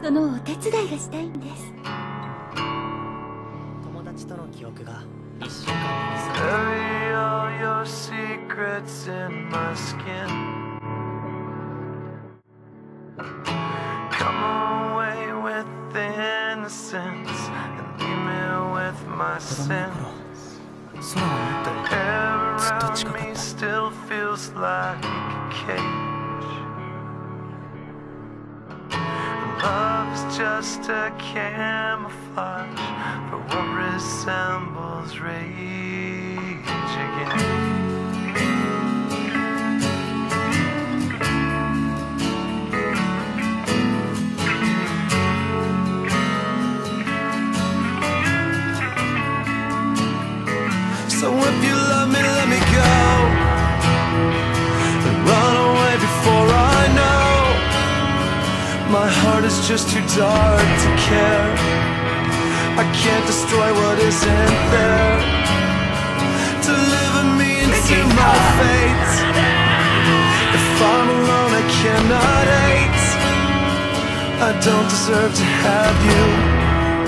そのお手伝いがしたいんです。 友達との記憶が1週間にさ。 Bury all your secrets in my skin. Come away with the innocence and leave me with my sins. 空はもっとずっと近かった。 Still feels like a cage. Love's just a camouflage for what resembles rage again. So if you love me, let me go and run away before I know. My heart is just too dark to care. I can't destroy what isn't there. Deliver me into my fate. If I'm alone, I cannot hate. I don't deserve to have you.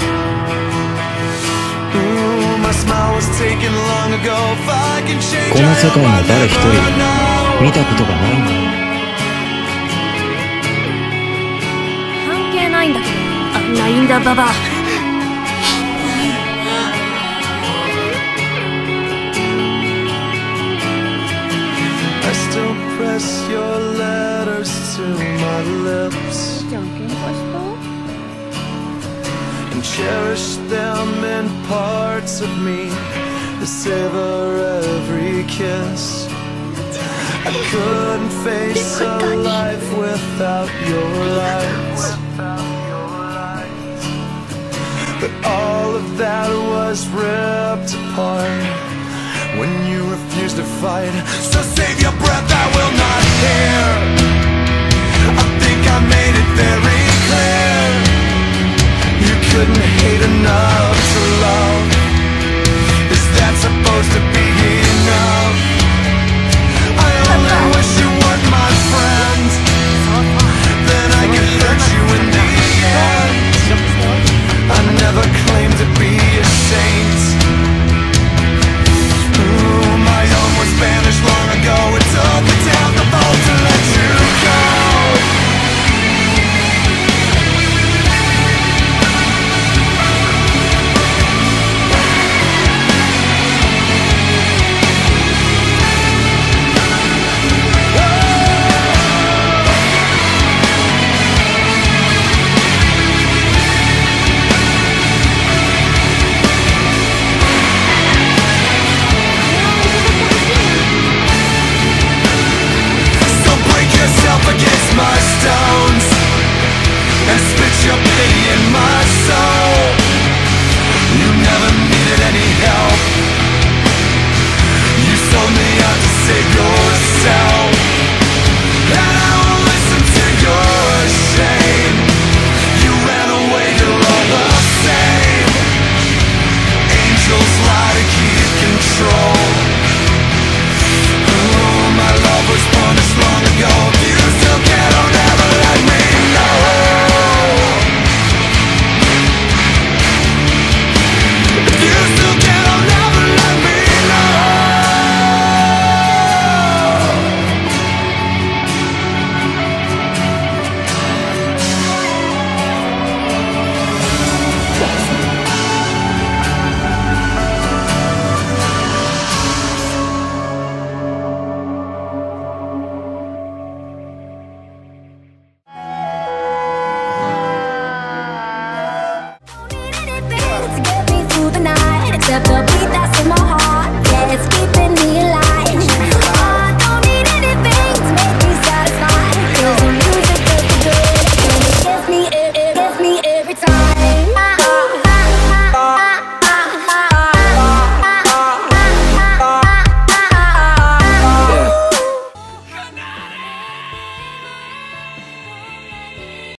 My smile was taken long ago. If I can change, この世界の誰一人見たことがないんだ。 関係ないんだけど、あんなインダババア。 I still press your letters to my lips じゃん喧嘩した？ and cherish them in parts of me to savor every kiss. I couldn't face a life without your lights. But all of that was ripped apart when you refused to fight. So save your breath, I will not hear. I think I made it very clear. You couldn't hate enough to love.